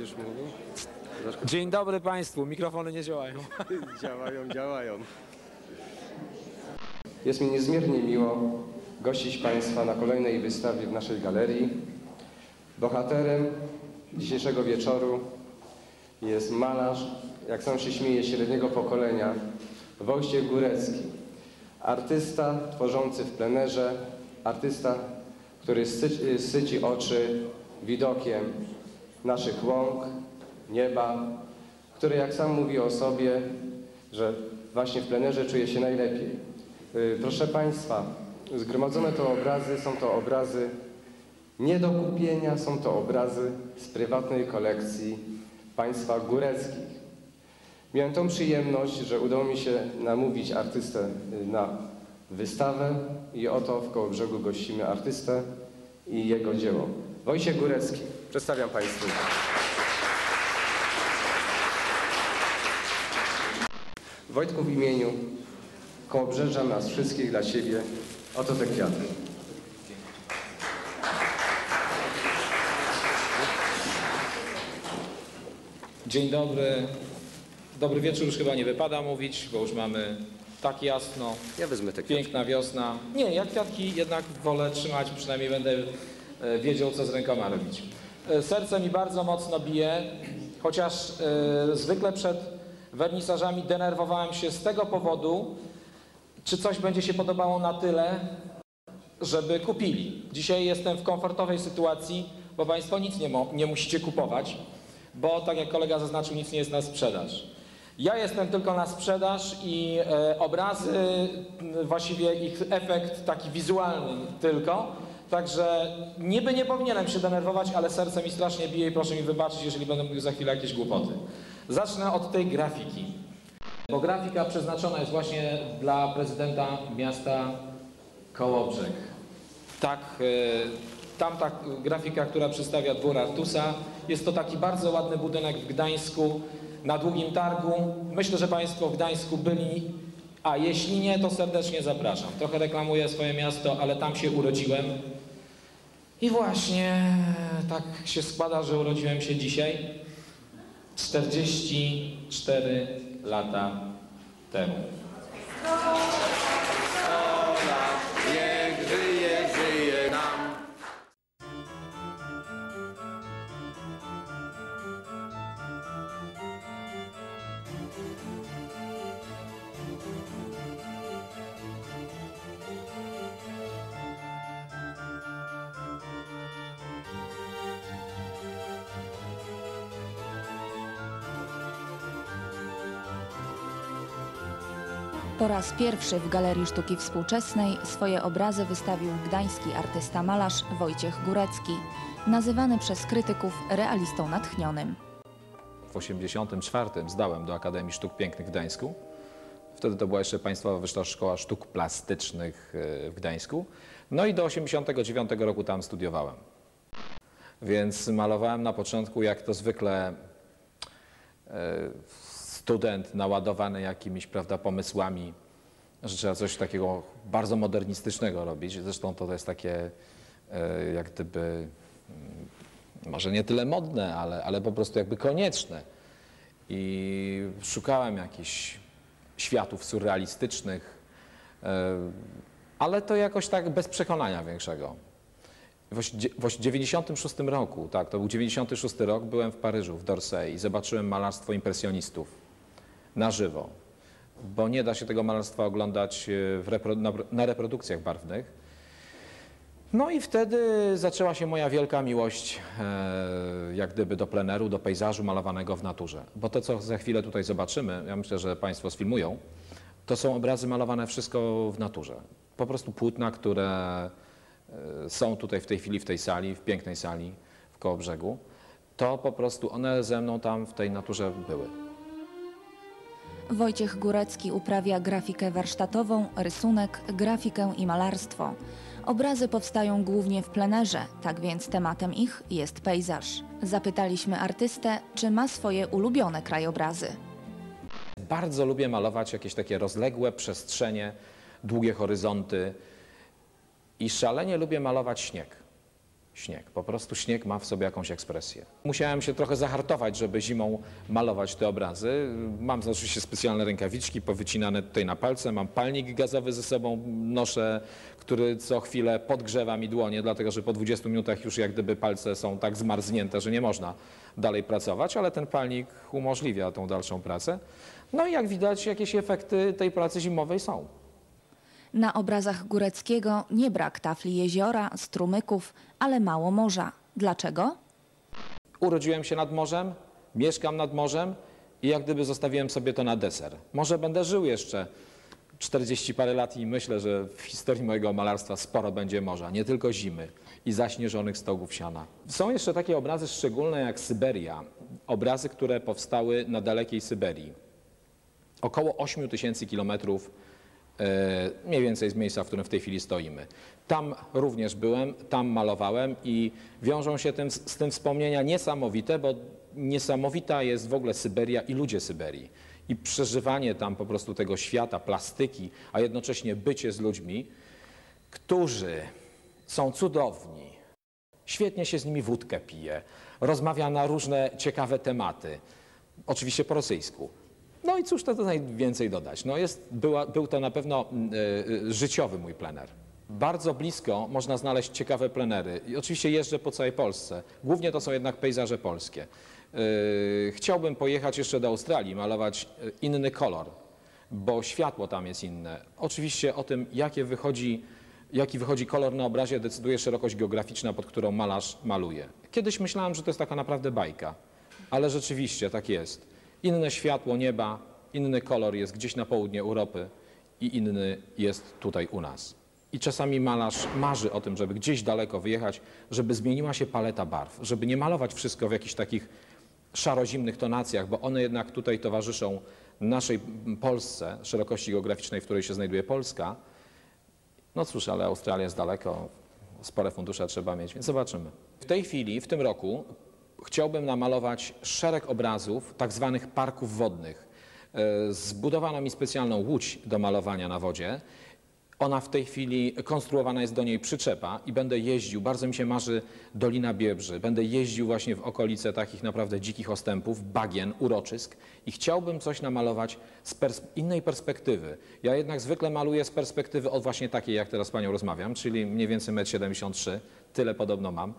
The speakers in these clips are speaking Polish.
już mówił? Dzień dobry Państwu, mikrofony nie działają. Działają. Jest mi niezmiernie miło gościć Państwa na kolejnej wystawie w naszej galerii. Bohaterem dzisiejszego wieczoru jest malarz, jak sam się śmieje, średniego pokolenia, Wojciech Górecki. Artysta tworzący w plenerze, artysta, który syci oczy widokiem naszych łąk, nieba, który, jak sam mówi o sobie, że właśnie w plenerze czuje się najlepiej. Proszę Państwa, zgromadzone to obrazy, są to obrazy nie do kupienia, są to obrazy z prywatnej kolekcji państwa Góreckich. Miałem tą przyjemność, że udało mi się namówić artystę na wystawę i oto w Kołobrzegu gościmy artystę i jego dzieło. Wojciech Górecki. Przedstawiam Państwu. Wojtku, w imieniu Kołobrzeża, nas wszystkich, dla Ciebie, oto te kwiaty. Dzień dobry. Dobry wieczór już chyba nie wypada mówić, bo już mamy tak jasno. Ja wezmę te kwiaty. Piękna wiosna. Nie, ja kwiatki jednak wolę trzymać, przynajmniej będę wiedział, co z rękoma robić. Serce mi bardzo mocno bije, chociaż zwykle przed wernisażami denerwowałem się z tego powodu, czy coś będzie się podobało na tyle, żeby kupili. Dzisiaj jestem w komfortowej sytuacji, bo Państwo nic nie musicie kupować, bo tak jak kolega zaznaczył, nic nie jest na sprzedaż. Ja jestem tylko na sprzedaż i obrazy, właściwie ich efekt taki wizualny tylko, także niby nie powinienem się denerwować, ale serce mi strasznie bije i proszę mi wybaczyć, jeżeli będę mówił za chwilę jakieś głupoty. Zacznę od tej grafiki, bo grafika przeznaczona jest właśnie dla prezydenta miasta Kołobrzeg. Tak, tamta grafika, która przedstawia dwór Artusa, jest to taki bardzo ładny budynek w Gdańsku, na Długim Targu. Myślę, że Państwo w Gdańsku byli, a jeśli nie, to serdecznie zapraszam. Trochę reklamuję swoje miasto, ale tam się urodziłem. I właśnie tak się składa, że urodziłem się dzisiaj, 44 lata temu. Niech żyje, żyje nam. Po raz pierwszy w Galerii Sztuki Współczesnej swoje obrazy wystawił gdański artysta-malarz Wojciech Górecki, nazywany przez krytyków realistą natchnionym. W 1984 zdałem do Akademii Sztuk Pięknych w Gdańsku. Wtedy to była jeszcze Państwowa Wyższa Szkoła Sztuk Plastycznych w Gdańsku. No i do 1989 roku tam studiowałem. Więc malowałem na początku, jak to zwykle student naładowany jakimiś, prawda, pomysłami, że trzeba coś takiego bardzo modernistycznego robić. Zresztą to jest takie jak gdyby, może nie tyle modne, ale po prostu jakby konieczne. I szukałem jakichś światów surrealistycznych, ale to jakoś tak bez przekonania większego. W 1996 roku, tak, to był 96 rok, byłem w Paryżu, w d'Orsay i zobaczyłem malarstwo impresjonistów na żywo, bo nie da się tego malarstwa oglądać na reprodukcjach barwnych. No i wtedy zaczęła się moja wielka miłość jak gdyby do pleneru, do pejzażu malowanego w naturze. Bo to, co za chwilę tutaj zobaczymy, ja myślę, że Państwo sfilmują, to są obrazy malowane wszystko w naturze. Po prostu płótna, które są tutaj w tej chwili w tej sali, w pięknej sali w Kołobrzegu, to po prostu one ze mną tam w tej naturze były. Wojciech Górecki uprawia grafikę warsztatową, rysunek, grafikę i malarstwo. Obrazy powstają głównie w plenerze, tak więc tematem ich jest pejzaż. Zapytaliśmy artystę, czy ma swoje ulubione krajobrazy. Bardzo lubię malować jakieś takie rozległe przestrzenie, długie horyzonty i szalenie lubię malować śnieg. Śnieg. Po prostu śnieg ma w sobie jakąś ekspresję. Musiałem się trochę zahartować, żeby zimą malować te obrazy. Mam oczywiście specjalne rękawiczki powycinane tutaj na palce, mam palnik gazowy ze sobą, noszę, który co chwilę podgrzewa mi dłonie, dlatego że po 20 minutach już jak gdyby palce są tak zmarznięte, że nie można dalej pracować, ale ten palnik umożliwia tą dalszą pracę. No i jak widać, jakieś efekty tej pracy zimowej są. Na obrazach Góreckiego nie brak tafli jeziora, strumyków, ale mało morza. Dlaczego? Urodziłem się nad morzem, mieszkam nad morzem i jak gdyby zostawiłem sobie to na deser. Może będę żył jeszcze 40 parę lat i myślę, że w historii mojego malarstwa sporo będzie morza, nie tylko zimy i zaśnieżonych stogów siana. Są jeszcze takie obrazy szczególne jak Syberia, obrazy, które powstały na dalekiej Syberii. Około 8000 kilometrów mniej więcej z miejsca, w którym w tej chwili stoimy. Tam również byłem, tam malowałem i wiążą się z tym wspomnienia niesamowite, bo niesamowita jest w ogóle Syberia i ludzie Syberii. I przeżywanie tam po prostu tego świata, plastyki, a jednocześnie bycie z ludźmi, którzy są cudowni. Świetnie się z nimi wódkę pije, rozmawia na różne ciekawe tematy, oczywiście po rosyjsku. No i cóż to tutaj więcej dodać? No był to na pewno życiowy mój plener. Bardzo blisko można znaleźć ciekawe plenery. I oczywiście jeżdżę po całej Polsce. Głównie to są jednak pejzaże polskie. Chciałbym pojechać jeszcze do Australii, malować inny kolor, bo światło tam jest inne. Oczywiście o tym, jaki wychodzi kolor na obrazie, decyduje szerokość geograficzna, pod którą malarz maluje. Kiedyś myślałem, że to jest taka naprawdę bajka, ale rzeczywiście tak jest. Inne światło nieba, inny kolor jest gdzieś na południe Europy i inny jest tutaj u nas. I czasami malarz marzy o tym, żeby gdzieś daleko wyjechać, żeby zmieniła się paleta barw, żeby nie malować wszystko w jakichś takich szaro-zimnych tonacjach, bo one jednak tutaj towarzyszą naszej Polsce, szerokości geograficznej, w której się znajduje Polska. No cóż, ale Australia jest daleko, spore fundusze trzeba mieć, więc zobaczymy. W tej chwili, w tym roku, chciałbym namalować szereg obrazów tak zwanych parków wodnych. Zbudowano mi specjalną łódź do malowania na wodzie. Ona w tej chwili, konstruowana jest do niej przyczepa i będę jeździł, bardzo mi się marzy Dolina Biebrzy, będę jeździł właśnie w okolice takich naprawdę dzikich ostępów, bagien, uroczysk i chciałbym coś namalować z innej perspektywy. Ja jednak zwykle maluję z perspektywy od właśnie takiej, jak teraz z panią rozmawiam, czyli mniej więcej 1,73 m, tyle podobno mam.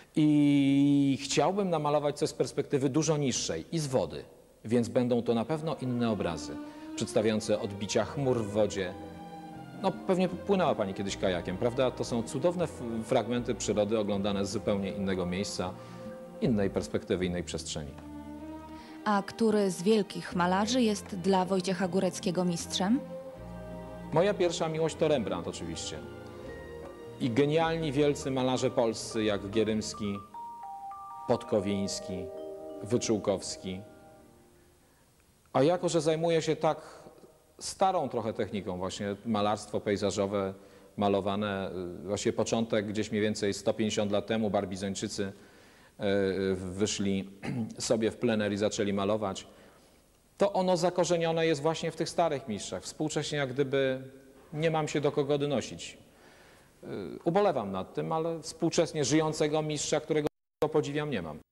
I chciałbym namalować coś z perspektywy dużo niższej i z wody, więc będą to na pewno inne obrazy, przedstawiające odbicia chmur w wodzie. No pewnie płynęła pani kiedyś kajakiem, prawda? To są cudowne fragmenty przyrody oglądane z zupełnie innego miejsca, innej perspektywy, innej przestrzeni. A który z wielkich malarzy jest dla Wojciecha Góreckiego mistrzem? Moja pierwsza miłość to Rembrandt oczywiście. I genialni wielcy malarze polscy jak Gierymski, Podkowiński, Wyczółkowski. A jako, że zajmuję się tak starą trochę techniką, właśnie malarstwo pejzażowe, malowane, właśnie początek gdzieś mniej więcej 150 lat temu, Barbizończycy wyszli sobie w plener i zaczęli malować, to ono zakorzenione jest właśnie w tych starych mistrzach. Współcześnie jak gdyby nie mam się do kogo odnosić. Ubolewam nad tym, ale współcześnie żyjącego mistrza, którego podziwiam, nie mam.